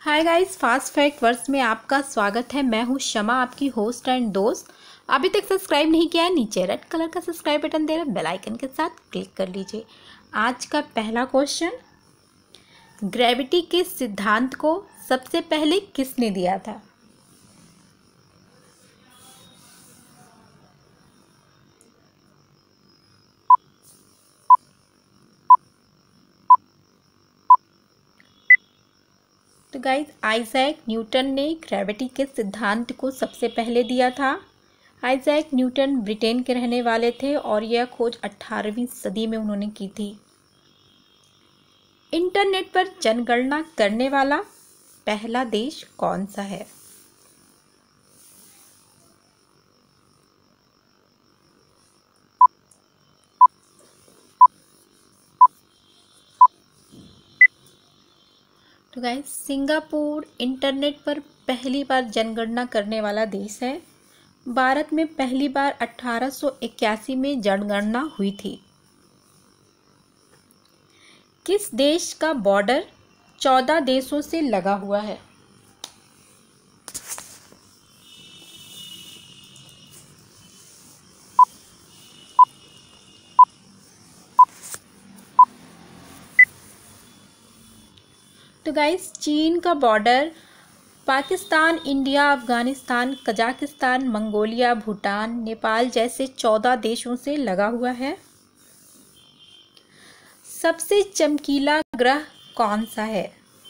हाय guys, fast fact verse में आपका स्वागत है। मैं हूँ शमा, आपकी होस्ट एंड दोस्त। अभी तक सब्सक्राइब नहीं किया है, नीचे रेड कलर का सब्सक्राइब बटन दे रहा है, बेल आइकन के साथ क्लिक कर लीजिए। आज का पहला क्वेश्चन, ग्रेविटी के सिद्धांत को सबसे पहले किसने दिया था? तो गाइस, आइजैक न्यूटन ने ग्रेविटी के सिद्धांत को सबसे पहले दिया था। आइजैक न्यूटन ब्रिटेन के रहने वाले थे और यह खोज 18वीं सदी में उन्होंने की थी। इंटरनेट पर जनगणना करने वाला पहला देश कौन सा है? तो गाइस, सिंगापुर इंटरनेट पर पहली बार जनगणना करने वाला देश है। भारत में पहली बार 1881 में जनगणना हुई थी। किस देश का बॉर्डर 14 देशों से लगा हुआ है? तो गाइस, चीन का border Pakistan, India, Afghanistan, Kazakhstan, Mongolia, Bhutan, Nepal जैसे 14 देशों से लगा हुआ है। सबसे चमकीला ग्रह कौन सा है?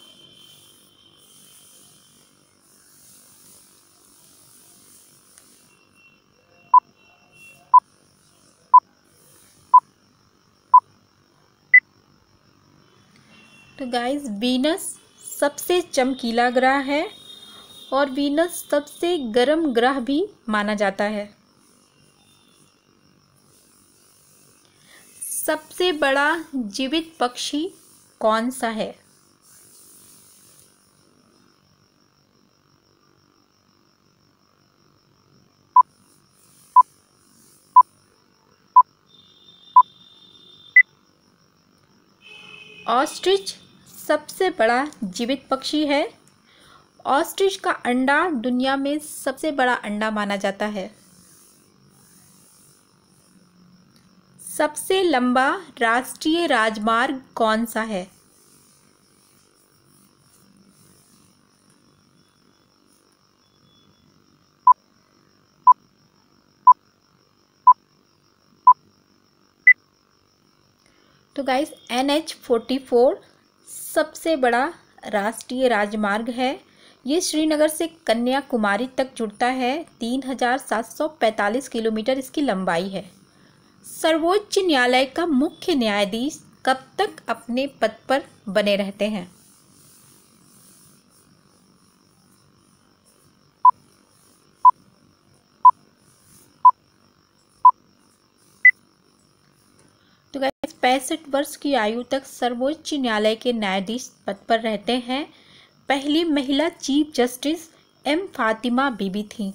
तो गाइस, वीनस सबसे चमकीला ग्रह है और वीनस सबसे गर्म ग्रह भी माना जाता है। सबसे बड़ा जीवित पक्षी कौन सा है? ऑस्ट्रिच सबसे बड़ा जीवित पक्षी है। ऑस्ट्रिच का अंडा दुनिया में सबसे बड़ा अंडा माना जाता है। सबसे लंबा राष्ट्रीय राजमार्ग कौन सा है? तो गाइस, NH-44 सबसे बड़ा राष्ट्रीय राजमार्ग है। ये श्रीनगर से कन्याकुमारी तक जुड़ता है। 3745 किलोमीटर इसकी लंबाई है। सर्वोच्च न्यायालय का मुख्य न्यायाधीश कब तक अपने पद पर बने रहते हैं? तो गाइस, 65 वर्ष की आयु तक सर्वोच्च न्यायालय के न्यायाधीश पद पर रहते हैं। पहली महिला chief justice M Fathima Beevi थी।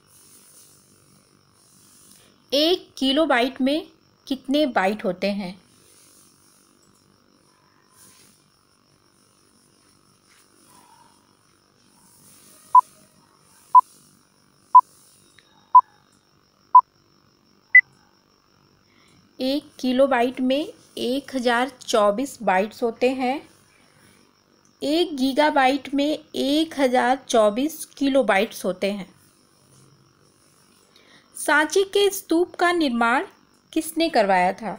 1 किलोबाइट में कितने बाइट होते हैं? एक किलोबाइट में 1024 बाइट्स होते हैं। 1 गीगाबाइट में 1024 किलोबाइट्स होते हैं। सांची के स्तूप का निर्माण किसने करवाया था?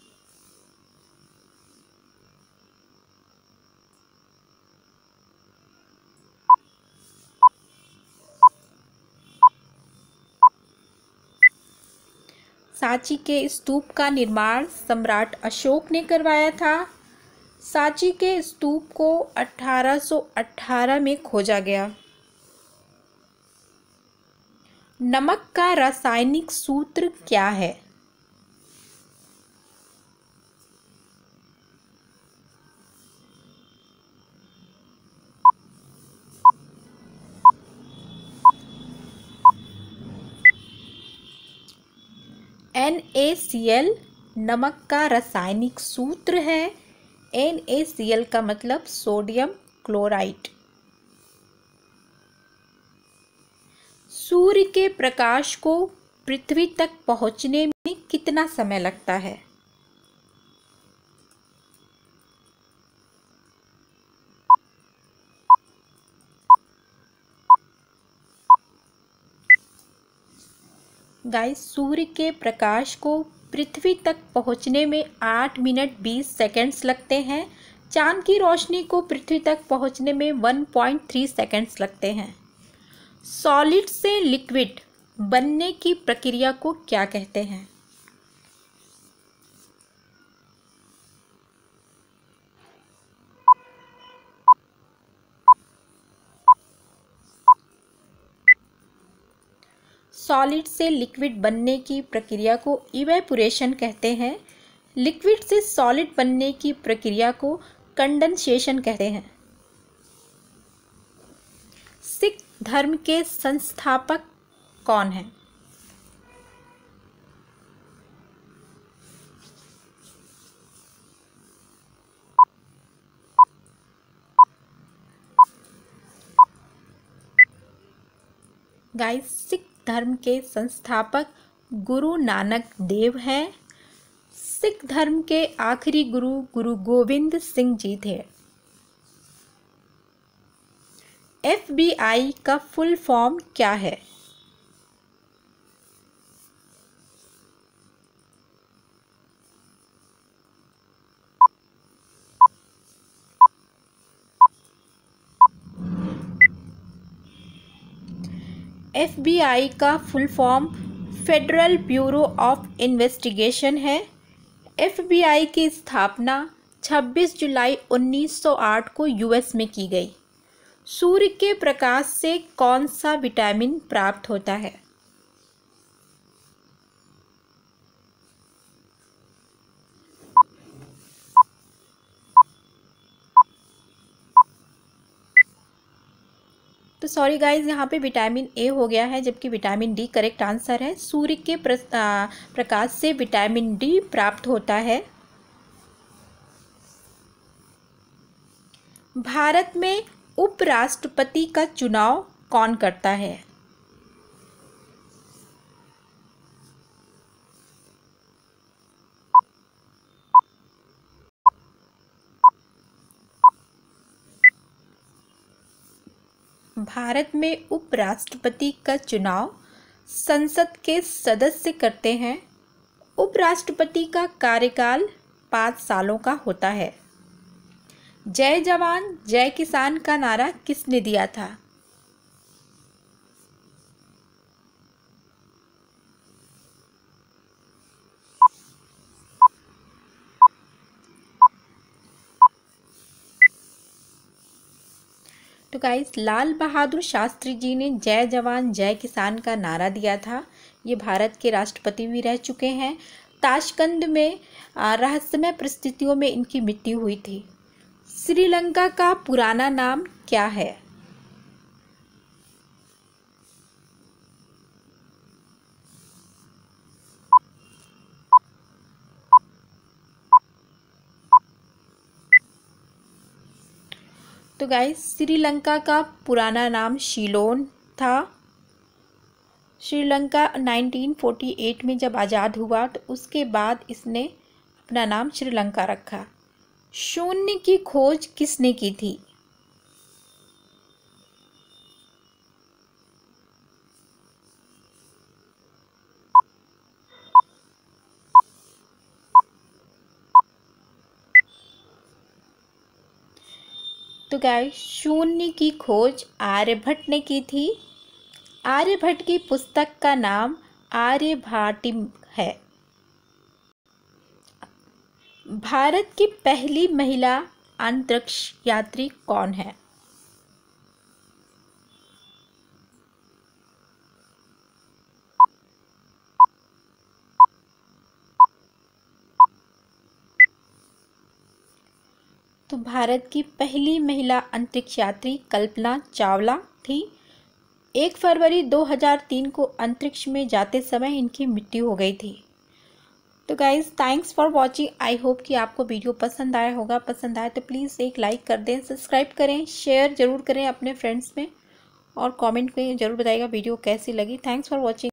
सांची के स्तूप का निर्माण सम्राट अशोक ने करवाया था। सांची के स्तूप को 1818 में खोजा गया। नमक का रासायनिक सूत्र क्या है? NaCl नमक का रासायनिक सूत्र है। NaCl का मतलब सोडियम क्लोराइड। सूर्य के प्रकाश को पृथ्वी तक पहुंचने में कितना समय लगता है? गाइस, सूर्य के प्रकाश को पृथ्वी तक पहुंचने में 8 मिनट 20 सेकंड्स लगते हैं। चांद की रोशनी को पृथ्वी तक पहुंचने में 1.3 सेकंड्स लगते हैं। सॉलिड से लिक्विड बनने की प्रक्रिया को क्या कहते हैं? सॉलिड से लिक्विड बनने की प्रक्रिया को इवेपोरेशन कहते हैं। लिक्विड से सॉलिड बनने की प्रक्रिया को कंडेंसेशन कहते हैं। सिख धर्म के संस्थापक कौन हैं? गाइस, सिख धर्म के संस्थापक गुरु नानक देव हैं। सिख धर्म के आखिरी गुरु गुरु गोविंद सिंह जी थे। FBI का फुल फॉर्म क्या है? FBI का full form Federal Bureau of Investigation है। FBI की स्थापना 26 जुलाई 1908 को US में की गई। सूर्य के प्रकाश से कौन सा विटामिन प्राप्त होता है? तो सॉरी गाइज, यहाँ पे विटामिन ए हो गया है, जबकि विटामिन डी करेक्ट आंसर है। सूर्य के प्रकाश से विटामिन डी प्राप्त होता है। भारत में उपराष्ट्रपति का चुनाव कौन करता है? भारत में उपराष्ट्रपति का चुनाव संसद के सदस्य करते हैं। उपराष्ट्रपति का कार्यकाल 5 सालों का होता है। जय जवान जय किसान का नारा किसने दिया था? तो गाइस, लाल बहादुर शास्त्री जी ने जय जवान जय किसान का नारा दिया था। ये भारत के राष्ट्रपति भी रह चुके हैं। ताशकंद में रहस्यमय परिस्थितियों में इनकी मृत्यु हुई थी। श्रीलंका का पुराना नाम क्या है? तो गाइस, श्रीलंका का पुराना नाम सीलोन था। श्रीलंका 1948 में जब आज़ाद हुआ तो उसके बाद इसने अपना नाम श्रीलंका रखा। शून्य की खोज किसने की थी? तो गाइस, शून्य की खोज आर्यभट्ट ने की थी। आर्यभट्ट की पुस्तक का नाम आर्यभाटिम है। भारत की पहली महिला अंतरिक्ष यात्री कौन है? तो भारत की पहली महिला अंतरिक्ष यात्री कल्पना चावला थी। 1 फरवरी 2003 को अंतरिक्ष में जाते समय इनकी मृत्यु हो गई थी। तो guys, thanks for watching. I hope कि आपको वीडियो पसंद आया होगा। पसंद आए तो प्लीज़ एक लाइक कर दें, सब्सक्राइब करें, शेयर ज़रूर करें अपने फ्रेंड्स में। और कमेंट में ज़रूर बताइएगा वीडियो कैसी लगी। Thanks for watching.